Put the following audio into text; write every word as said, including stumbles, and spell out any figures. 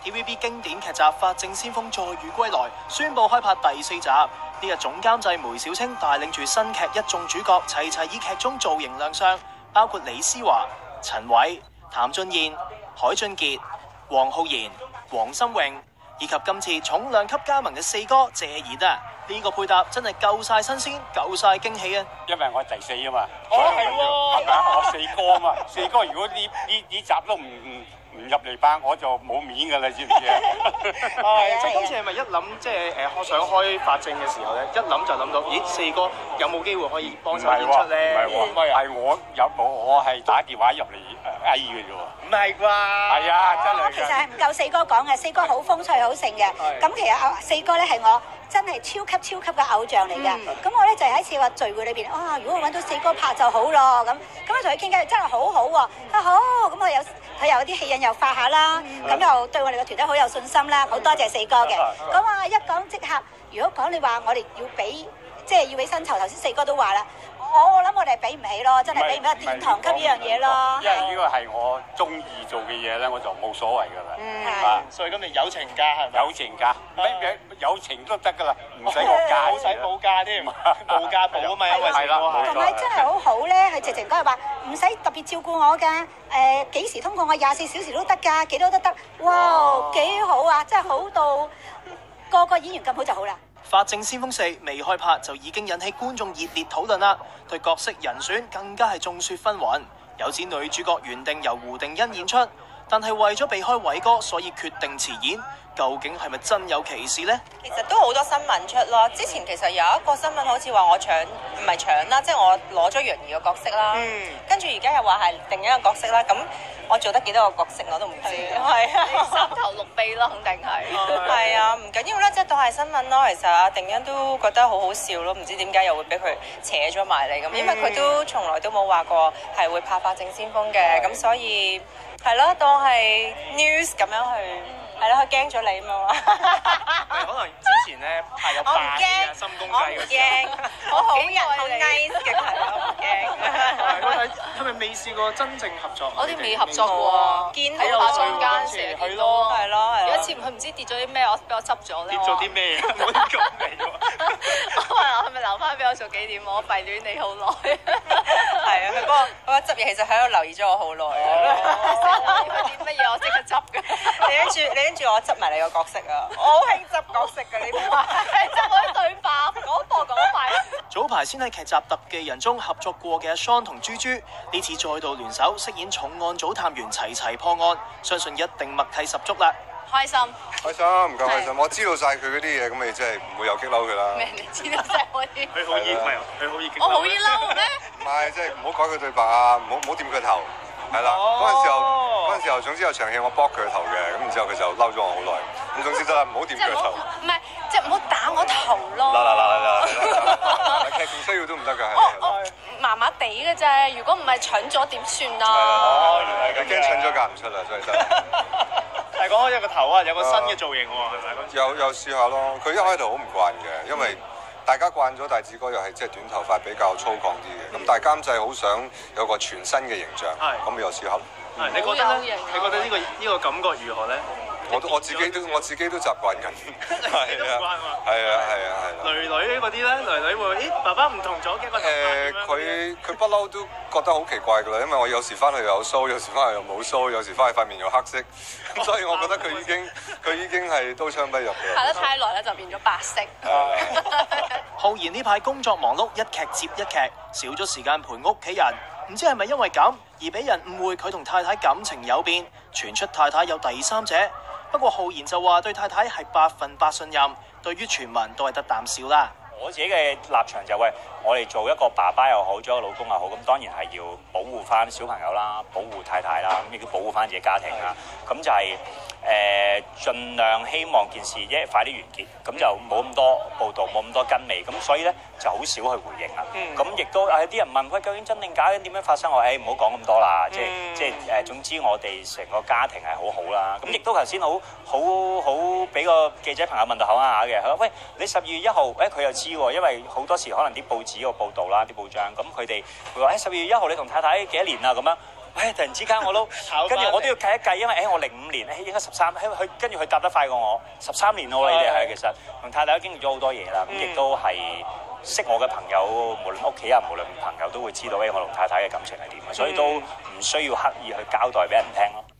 T V B 經典劇集《法證先鋒再遇歸來》宣布開拍第四集。呢日總監製梅小青帶領住新劇一眾主角齊齊以劇中造型亮相，包括李思華、陳偉、譚俊彥、海俊傑、黃浩然、黃心穎，以及今次重量級加盟嘅四哥謝賢啊！呢、這個配搭真係夠晒新鮮，夠晒驚喜啊！ 因為我係第四啊嘛， 哦係喎， 係咪啊？我四哥啊嘛，四哥如果呢呢呢集都唔唔唔入嚟拍，我就冇面㗎啦，知唔知啊？ 係，即係今次係咪一諗即係誒，我想開法證嘅時候咧，一諗就諗到，咦，四哥有冇機會可以幫手演出咧？ 唔係喎，唔係係我有我我係打電話入嚟嗌嘅啫喎。 唔係啩？ 係啊，真係。 其實係唔夠四哥講嘅，四哥好風趣好盛嘅。咁其實四哥咧係我真係超級超級嘅偶像嚟嘅。咁我咧就喺一次個聚會裏邊，啊，如果我揾到四哥拍就好咯。咁咁我同佢傾偈，真係好好喎。佢好，咁我有佢有啲戲癮又發下啦。咁又對我哋個團隊好有信心啦。好多謝四哥嘅。咁啊，一講即刻，如果講你話我哋要俾，即係要俾薪酬，頭先四哥都話啦。我我諗我哋係俾唔起咯，真係俾唔起殿堂級呢樣嘢咯。 因為呢個係我中意做嘅嘢咧，我就冇所謂噶啦。 嗯， 啊， 所以今日友情價係咪？ 友情價，咩友情都得噶啦，唔使我加， 冇使補價添，無價補啊嘛，因為四哥係。 同埋真係好好咧，佢直情嗰日話唔使特別照顧我㗎，誒幾時通過我廿四小時都得㗎，幾多都得。哇，幾好啊！真係好到個個演員咁好就好啦。 《法證先鋒四》未開拍就已經引起觀眾熱烈討論啦，對角色人選更加係眾說紛紜。有指女主角原定由胡定欣演出，但係為咗避開偉哥，所以決定辭演。究竟係咪真有其事呢？ 其實都好多新聞出咯。之前其實有一個新聞好似話我搶，唔係搶啦，即係我攞咗楊怡嘅角色啦。嗯。跟住而家又話係另一個角色啦。咁我做得幾多個角色我都唔知。係啊， 三頭六臂咯，肯定係。 係啊，唔緊要啦，即係當係新聞咯。其實阿定欣都覺得好好笑咯，唔知點解又會俾佢扯咗埋嚟咁，因為佢都從來都冇話過係會拍《法證先鋒》嘅，咁所以係咯，當係 news 咁樣去。係咯，佢驚咗你嘛？ 可能之前咧係有扮嘅心公雞嗰啲， 我好人好 nice 嘅朋友，唔驚。 係咪未試過真正合作？ 我哋未合作過，見喺化妝間成日見到， 係咯係咯。 有一次佢唔知跌咗啲咩，我俾我執咗咧。 跌咗啲咩？唔好咁嚟喎！ 我話係咪留翻俾我做紀念？我閉戀你好耐。 係啊，佢幫我我執嘢，其實喺度留意咗我好耐。 有啲乜嘢我即刻執嘅。 你跟住你跟住我執埋你個角色啊！我好興執角色㗎，你唔係執我啲對白，講播講快。 早排先喺劇集《特技人》中合作過嘅阿 Sean 同豬豬，呢次再度聯手飾演重案組探員，齊齊破案，相信一定默契十足啦！ 開心， 開心唔夠開心，我知道晒佢嗰啲嘢，咁咪即係唔會有激嬲佢啦。 咩？你知道晒我啲？ 佢好易，唔係佢好易激嬲。 我好易嬲咩？ 唔係，即係唔好改佢對白啊，唔好唔好掂佢頭，係啦。嗰陣時候，嗰陣時候，總之有場戲我剝佢個頭嘅，咁然之後佢就嬲咗我好耐。咁總之得啦，唔好掂佢個頭。 唔係，即係唔好打我頭咯。 嗱嗱嗱嗱嗱！劇情需要都唔得㗎，係。 麻麻地嘅啫，如果唔係蠢咗點算啊？ 哦，原來驚蠢咗嫁唔出啦，所以真係。 但係講開一個頭啊，有個新嘅造型喎，係咪嗰陣時？ 又又試下咯，佢一開頭好唔慣嘅，因為大家慣咗大志哥又係即係短頭髮比較粗獷啲嘅，咁但係監製好想有個全新嘅形象，咁咪又試下咯。 係，你覺得咧？你覺得呢個呢個感覺如何咧？ 我都我自己都我自己都習慣緊， 你都唔慣嘛？ 係啊係啊係啦。 女女嗰啲咧，女女會咦爸爸唔同咗嘅個頭髮咁樣。 誒佢佢不嬲都覺得好奇怪㗎啦，因為我有時翻去又有鬚，有時翻去又冇鬚，有時翻去塊面又黑色，咁所以我覺得佢已經佢已經係刀槍不入㗎啦。 拍得太耐咧就變咗白色。 浩然呢排工作忙碌，一劇接一劇，少咗時間陪屋企人，唔知係咪因為咁而俾人誤會佢同太太感情有變，傳出太太有第三者。不過浩然就話對太太係百分百信任，對於傳聞都係得啖笑啦。 我自己嘅立場就係，我哋做一個爸爸又好，做一個老公又好，咁當然係要保護翻小朋友啦，保護太太啦，咁亦都保護翻自己家庭啦。咁就係誒，盡量希望件事一快啲完結，咁就冇咁多報導，冇咁多跟尾，咁所以咧就好少去回應啦。咁亦都誒啲人問喂，究竟真定假？點樣發生？我誒唔好講咁多啦，即係即係誒，總之我哋成個家庭係好好啦。咁亦都頭先好好好俾個記者朋友問到口啞嘅，佢話喂，你十二月一號誒佢又知喎，因為好多時可能啲報紙個報導啦，啲報章咁佢哋佢話誒十二月一號你同太太幾多年啊咁樣。 喂，突然之間我都跟住我都要計一計，因為誒我零五年誒應該十三，佢跟住佢答得快過我，十三年咯，你哋係其實同太太都經歷咗好多嘢啦，咁亦都係識我嘅朋友，無論屋企人，無論朋友都會知道誒我同太太嘅感情係點，所以都唔需要刻意去交代俾人聽咯。